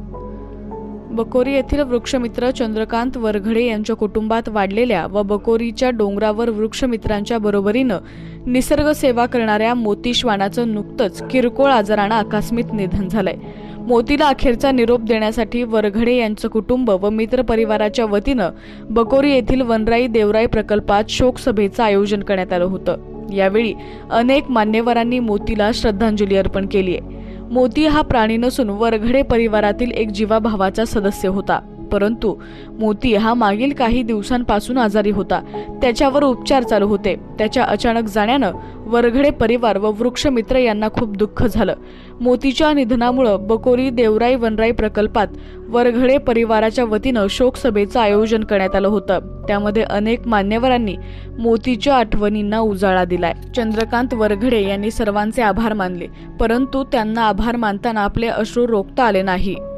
बकोरी येथील वृक्षमित्र चंद्रकांत वरघडे यांच्या कुटुंबात वाढलेल्या व बकोरीच्या डोंगरावर वृक्षमित्रांच्या बरोबरीनं निसर्ग सेवा करणाऱ्या मोती श्वानाचं नुकतंच किरकोळ आजारानं आकस्मिक निधन झालंय। मोतीला अखेरचा निरोप देण्यासाठी वरघडे यांचं कुटुंब व मित्र परिवाराच्या वतीनं बकोरी येथील वनराई देवराई प्रकल्पात शोकसभेचं आयोजन करण्यात आलं होतं। यावेळी अनेक मान्यवरांनी मोतीला श्रद्धांजली अर्पण केली आहे। मोती हा प्राणी नसून वरघडे परिवारातील एक जीवाभावाचा सदस्य होता, परंतु मोती हा मागील काही दिवसांपासून आजारी होता। त्याच्यावर उपचार चालू होते। त्याच्या अचानक जाण्यानं वरघडे परिवार व वृक्षमित्र यांना खूप दुःख झालं। मोतीच्या निधनामुळे बकोरी देवराई वनराई प्रकल्पात वरघडे परिवाराच्या वतीनं शोकसभेचं आयोजन करण्यात आलं होतं। त्यामध्ये अनेक मान्यवरांनी मोतीच्या आठवणींना उजाळा दिलाय। चंद्रकांत वरघडे यांनी सर्वांचे आभार मानले, परंतु त्यांना आभार मानताना आपले अश्रू रोखता आले नाही।